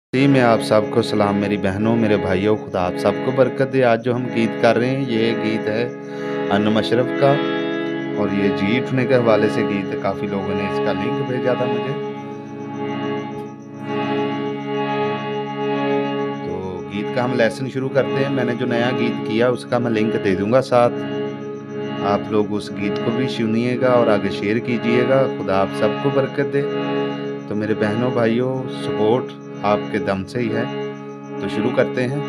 जी, मैं आप सबको सलाम मेरी बहनों, मेरे भाइयों, खुदा आप सबको बरकत दे। आज जो हम गीत कर रहे हैं, ये गीत है अनम अशरफ का और ये जी उठने के हवाले से गीत है। काफ़ी लोगों ने इसका लिंक भेजा था मुझे। तो गीत का हम लेसन शुरू करते हैं। मैंने जो नया गीत किया, उसका मैं लिंक दे दूँगा साथ। आप लोग उस गीत को भी सुनिएगा और आगे शेयर कीजिएगा। खुदा आप सबको बरकत दे। तो मेरे बहनों, भाइयों, सपोर्ट आपके दम से ही है। तो शुरू करते हैं।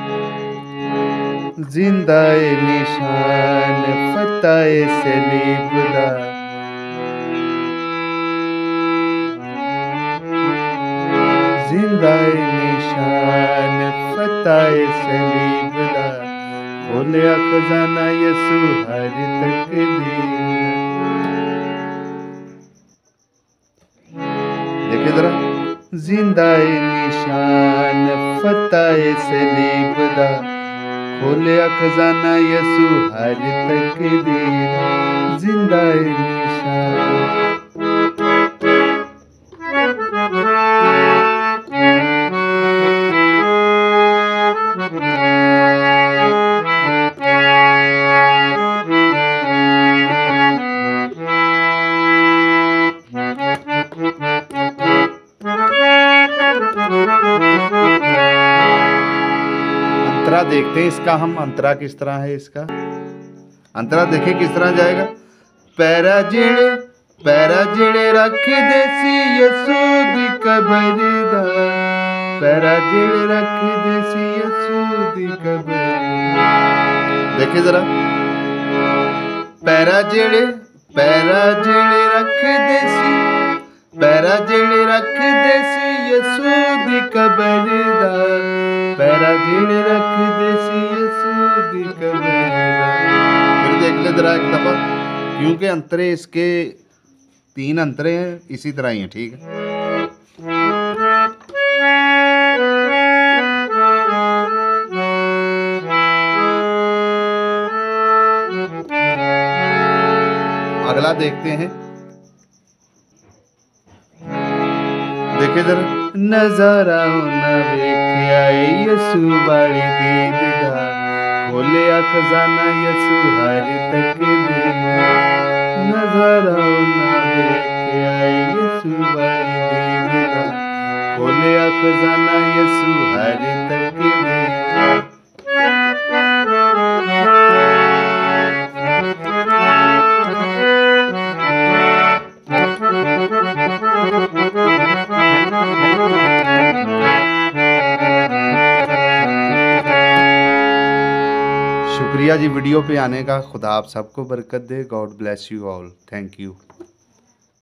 जिंदाए निशान फताए सलीबदा, जिंदाए निशान फताए सलीबदा, खोलिया खजाना यसु हर तकदीर। देखिए जरा, जिंदाए निशान फताए सलीबदा, खोलिया खजाना यसु हर तकदीर। जिंदाए निशान। अंतरा देखते हैं इसका, हम अंतरा किस तरह है इसका। अंतरा देखें किस तरह जाएगा। पैरा जेड़े रख देसी यसू दी कबर दा, पैरा जेड़े रख देसी यसू दी कबर। देखे जरा, पैरा जेड़े रख देसी, पैरा जेड़े रख देसी यसू दी कबर दा, पैरा जेड़े रख देसी यसू दी कबर दा। फिर देख ले जरा एक दफा, क्योंकि अंतरे इसके 3 अंतरे हैं, इसी तरह ही हैं, ठीक है। अगला देखते हैं। देखे जरा, नजारा होना वेख्या यसू वाली दीद दा, खोलिया खजाना यसू हर तकदीर। नजारा होना वेख्या यसू वाली दीद दा, खोलिया खजाना यसू हर तकदीर। शुक्रिया जी वीडियो पे आने का। खुदा आप सबको बरकत दे। God bless you all. Thank you.